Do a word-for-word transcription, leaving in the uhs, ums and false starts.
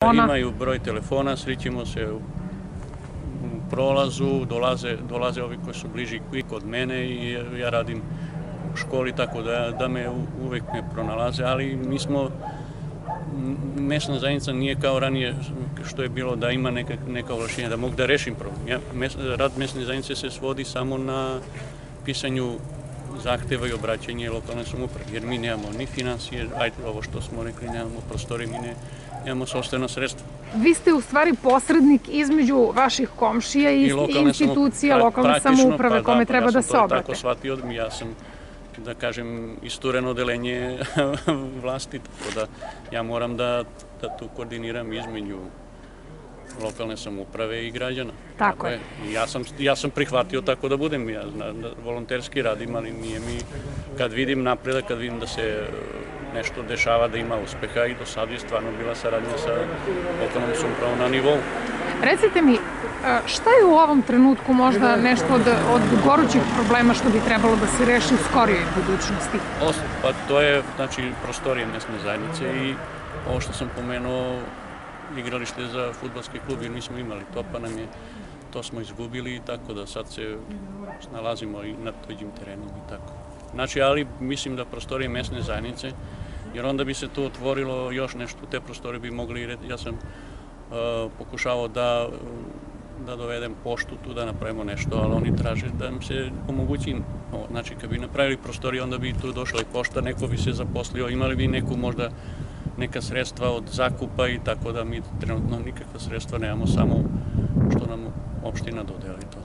Imaju broj telefona, srećemo se u prolazu, dolaze, dolaze ovi koji su bliži i kod mene i ja radim u školi, tako da, da me uvek ne pronalaze, ali mi smo, mesna zajednica nije kao ranije što je bilo da ima neka, neka ovlašćenja, da mogu da rešim problem. Ja, mes, rad mesne zajednice se svodi samo na pisanju zahteva i obraćanje lokalne samouprave, jer mi nemamo ni financije, ajde ovo što smo rekli, nemamo prostorije, mi ne, nemamo sopstveno sredstvo. Vi ste u stvari posrednik između vaših komšija i institucija lokalne samouprave kome treba da se obrate. Ja sam to tako shvatio, ja sam, da kažem, istureno odelenje vlasti, tako da ja moram da tu koordiniram između lokalne samouprave i građana. Tako je. Ja sam prihvatio tako da budem, ja volonterski radim, ali nije mi, kad vidim napredak, kad vidim da se nešto dešava, da ima uspeha i do sad je stvarno bila saradnja sa lokalnom samoupravom na nivou. Recite mi, šta je u ovom trenutku možda nešto od gorućih problema što bi trebalo da se reši u skorijoj budućnosti? Pa to je, znači, prostorije mesne zajednice i ovo što sam pomenuo, igralište za fudbalski klub, jer nismo imali to, pa nam je, to smo izgubili, tako da sad se nalazimo i na tuđim terenom i tako. Znači, ali mislim da prostorije mesne zajednice, jer onda bi se tu otvorilo još nešto, te prostorije bi mogli, ja sam pokušavao da da dovedem poštu tu, da napravimo nešto, ali oni traže da nam se omogući. Znači, kad bi napravili prostorije, onda bi tu došla i pošta, neko bi se zaposlio, imali bi neku možda neka sredstva od zakupa i tako da mi trenutno nikakva sredstva nemamo, samo što nam opština dodeli to.